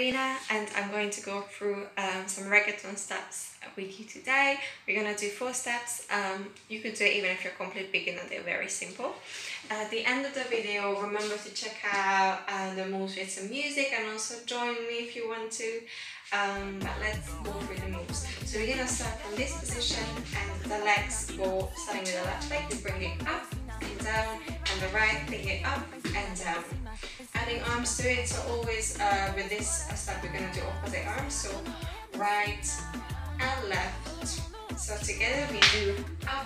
Marina, and I'm going to go through some reggaeton steps with you today. We're gonna do 4 steps. You could do it even if you're a complete beginner, they're very simple. At the end of the video, remember to check out the moves with some music and also join me if you want to. But let's go through the moves. So we're gonna start from this position, and the legs go starting with the left leg, you bring it up and down, and the right, bring it up and down. Adding arms to it, so always with this step we're gonna do opposite arms, so right and left. So together we do up,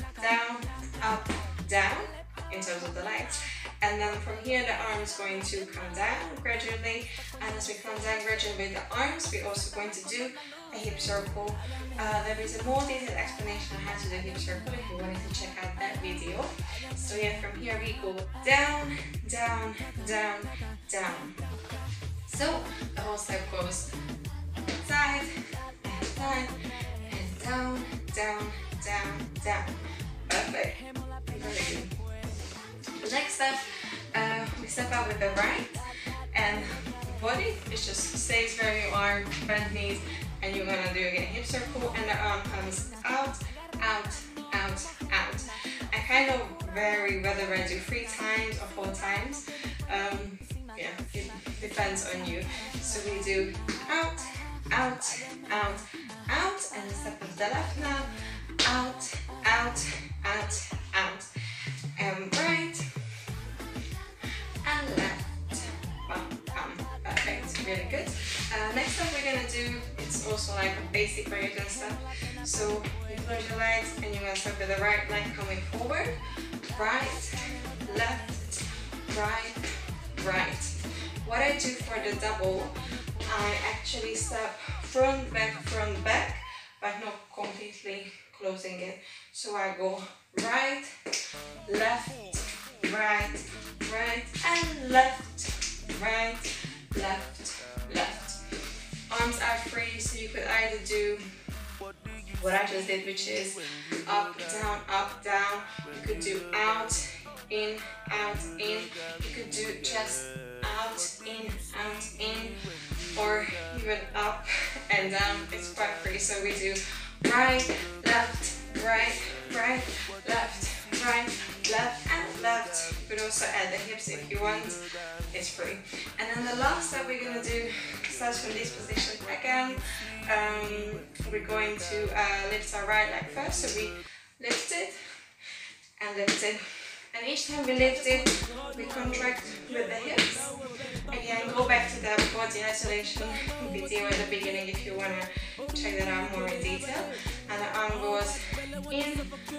down in terms of the legs. And then from here the arm is going to come down gradually, and as we come down gradually with the arms, we're also going to do a hip circle. There is a more detailed explanation on how to do a hip circle if you wanted to check out that video. So yeah, from here we go down, down, down, down. So the whole step goes side and side and down, down, down, down. Perfect. Very good. The next step, we step out with the right, and body, it just stays where you are, bend knees, and you're gonna do again hip circle, and the arm comes out, out, out, out. I kind of vary whether I do 3 times or 4 times. Yeah, it depends on you. So we do out, out, out, out, and the step of the left now, out, out, out, out, and right and left. Perfect, really good. Next step we're gonna do, it's also like a basic reggaeton step. So you close your legs and you're gonna start with the right leg coming forward, right, left, right, right. What I do for the double, I actually step front, back, but not completely closing it. So I go right, left, right, right, and left, right, left, left. Arms are free, so you could either do what I just did, which is up, down, up, down. You could do out, in, in. You could do just out, in, or even up and down. It's quite free, so we do right, left, right, right, left, right, left, and left. You could also add the hips if you want. It's free. And then the last step we're gonna do starts from this position again. We're going to lift our right leg first. So we lift it and lift it. And each time we lift it, we contract with the hips. Again, go back to that body isolation video at the beginning if you want to check that out more in detail. And the arm goes in,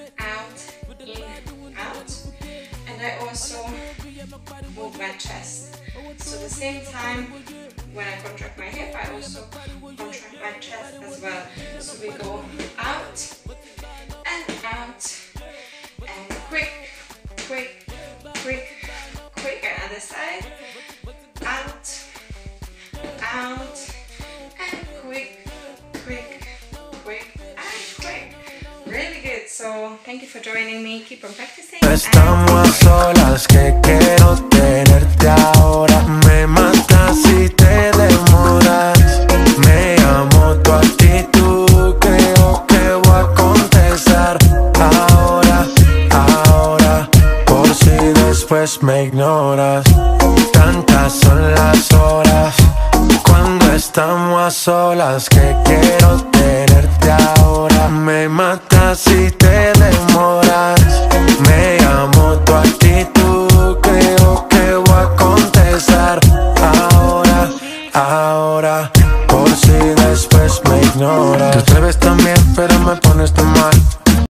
out. And I also move my chest. So the same time when I contract my hip, I also contract my chest as well. So we go out, and quick, another side, out, and quick, and quick. Really good. So thank you for joining me. Keep on practicing. Estamos a solas, que quiero tenerte ahora. Me matas si te demoras. Me amo tu actitud, creo que voy a contestar ahora, por si después me ignoras. Tantas son las horas cuando estamos a solas, que quiero tenerte ahora. Me matas si te demoras.